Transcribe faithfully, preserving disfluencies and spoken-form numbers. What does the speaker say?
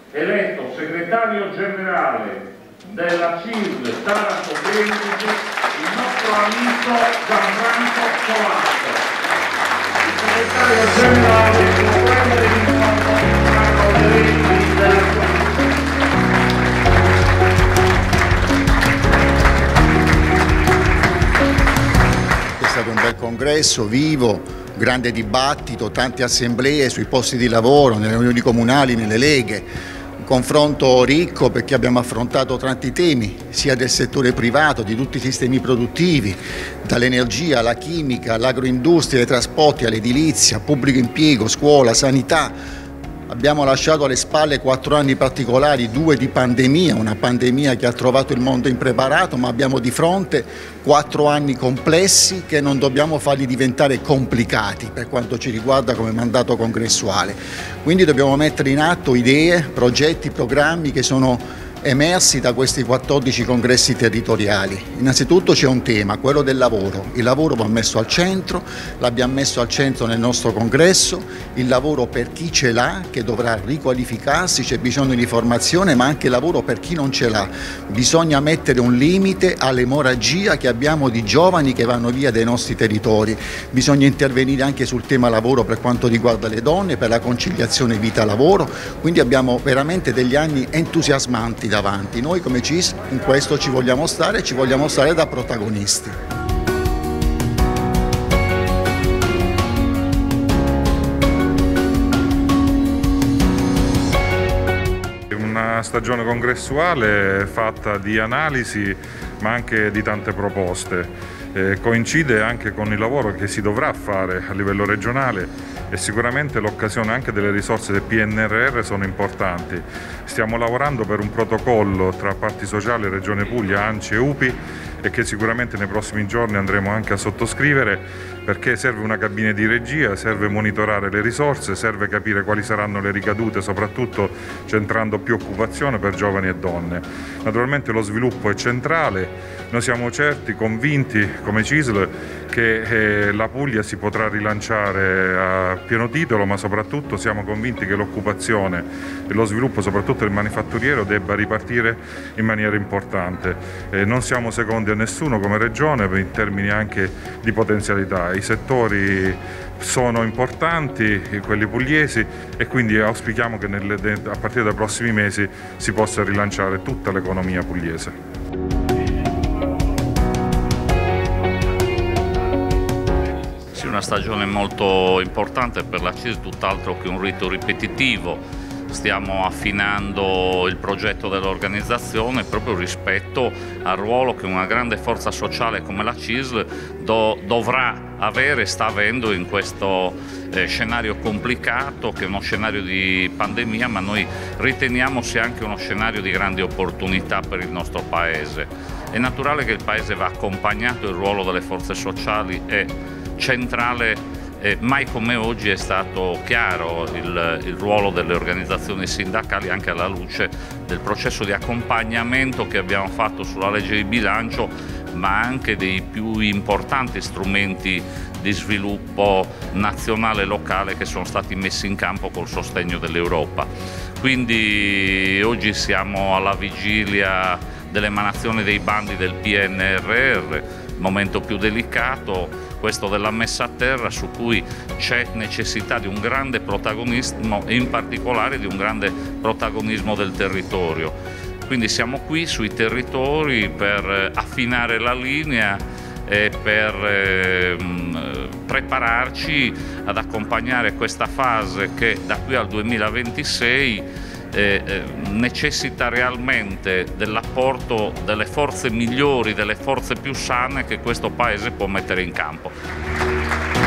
eletto segretario generale della C I S L Taranto Brindisi il nostro amico Gianfranco Colasco. Il segretario generale può prendere in conto le leggi della sua. È stato un bel congresso, vivo, grande dibattito, tante assemblee sui posti di lavoro, nelle riunioni comunali, nelle leghe. Un confronto ricco perché abbiamo affrontato tanti temi, sia del settore privato, di tutti i sistemi produttivi, dall'energia alla chimica, all'agroindustria, ai trasporti, all'edilizia, pubblico impiego, scuola, sanità. Abbiamo lasciato alle spalle quattro anni particolari, due di pandemia, una pandemia che ha trovato il mondo impreparato, ma abbiamo di fronte quattro anni complessi che non dobbiamo farli diventare complicati per quanto ci riguarda come mandato congressuale. Quindi dobbiamo mettere in atto idee, progetti, programmi che sono emersi da questi quattordici congressi territoriali. Innanzitutto c'è un tema, quello del lavoro. Il lavoro va messo al centro, l'abbiamo messo al centro nel nostro congresso, il lavoro per chi ce l'ha, che dovrà riqualificarsi, c'è bisogno di formazione, ma anche lavoro per chi non ce l'ha. Bisogna mettere un limite all'emorragia che abbiamo di giovani che vanno via dai nostri territori. Bisogna intervenire anche sul tema lavoro per quanto riguarda le donne, per la conciliazione vita-lavoro, quindi abbiamo veramente degli anni entusiasmanti davanti. Noi come C I S L in questo ci vogliamo stare, ci vogliamo stare da protagonisti. Una stagione congressuale fatta di analisi ma anche di tante proposte. Eh, coincide anche con il lavoro che si dovrà fare a livello regionale e sicuramente l'occasione anche delle risorse del P N R R sono importanti. Stiamo lavorando per un protocollo tra parti sociali, Regione Puglia, A N C I e U P I e che sicuramente nei prossimi giorni andremo anche a sottoscrivere, perché serve una cabina di regia, serve monitorare le risorse, serve capire quali saranno le ricadute, soprattutto centrando più occupazione per giovani e donne. Naturalmente lo sviluppo è centrale, noi siamo certi, convinti come C I S L che eh, la Puglia si potrà rilanciare a pieno titolo, ma soprattutto siamo convinti che l'occupazione e lo sviluppo soprattutto del manifatturiero debba ripartire in maniera importante. Eh, non siamo secondi a nessuno come regione in termini anche di potenzialità. I settori sono importanti, quelli pugliesi, e quindi auspichiamo che nelle, a partire dai prossimi mesi si possa rilanciare tutta l'economia pugliese. Una stagione molto importante per la C I S L, tutt'altro che un rito ripetitivo. Stiamo affinando il progetto dell'organizzazione proprio rispetto al ruolo che una grande forza sociale come la C I S L do, dovrà avere e sta avendo in questo eh, scenario complicato, che è uno scenario di pandemia, ma noi riteniamo sia anche uno scenario di grandi opportunità per il nostro Paese. È naturale che il Paese va accompagnato, il ruolo delle forze sociali è centrale, eh, mai come oggi è stato chiaro il, il ruolo delle organizzazioni sindacali anche alla luce del processo di accompagnamento che abbiamo fatto sulla legge di bilancio, ma anche dei più importanti strumenti di sviluppo nazionale e locale che sono stati messi in campo col sostegno dell'Europa. Quindi oggi siamo alla vigilia dell'emanazione dei bandi del P N R R, momento più delicato, questo della messa a terra, su cui c'è necessità di un grande protagonismo e in particolare di un grande protagonismo del territorio. Quindi siamo qui sui territori per affinare la linea e per eh, prepararci ad accompagnare questa fase che da qui al duemilaventisei Eh, eh, necessita realmente dell'apporto delle forze migliori, delle forze più sane che questo Paese può mettere in campo.